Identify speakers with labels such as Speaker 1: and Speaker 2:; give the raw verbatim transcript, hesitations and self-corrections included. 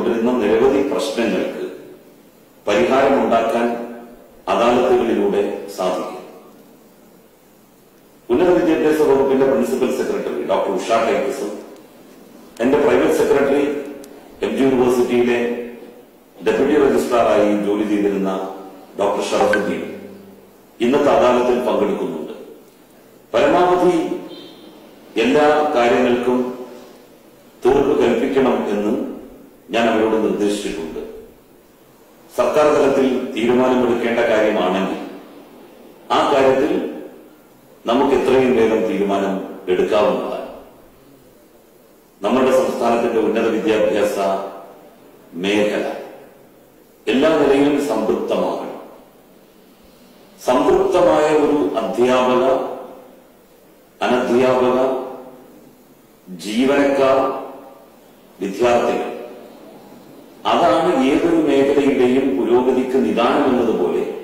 Speaker 1: നേരിട്ടുകൊണ്ടിരുന്ന നിരവധി പ്രശ്നങ്ങൾക്ക് പരിഹാരമുണ്ടാക്കാൻ അദാലത്തുകളിലൂടെ സാധിക്കും. ഉന്നത വിദ്യാഭ്യാസ വകുപ്പിന്റെ പ്രിൻസിപ്പൽ സെക്രട്ടറി ഡോക്ടർ ഉഷ ടൈറ്റസും എന്റെ പ്രൈവറ്റ് സെക്രട്ടറി എം ജി യൂണിവേഴ്സിറ്റിയിലെ ഡെപ്യൂട്ടി രജിസ്ട്രാറായി ജോലി ചെയ്തിരുന്ന ഡോക്ടർ ഷറഫുദ്ദീൻ ഇന്നത്തെ അദാലത്തിൽ പങ്കെടുക്കുന്നുണ്ട്. പരമാവധി എല്ലാ കാര്യങ്ങൾക്കും തീർപ്പ് കൽപ്പിക്കണം എന്ന് ഞാൻ അവരോട് നിർദ്ദേശിച്ചിട്ടുണ്ട്. സർക്കാർ തലത്തിൽ തീരുമാനമെടുക്കേണ്ട കാര്യമാണെങ്കിൽ ആ കാര്യത്തിൽ നമുക്ക് എത്രയും വേഗം തീരുമാനം എടുക്കാവുന്നതാണ്. നമ്മുടെ സംസ്ഥാനത്തിന്റെ ഉന്നത വിദ്യാഭ്യാസ മേഖല എല്ലാ നിലയിലും സംതൃപ്തമാകണം. സംതൃപ്തമായ ഒരു അധ്യാപക, അനധ്യാപക, ജീവനക്കാർ, വിദ്യാർത്ഥികൾ, അതാണ് ഏതൊരു മേഖലയുടെയും പുരോഗതിക്ക് നിദാനം എന്നതുപോലെ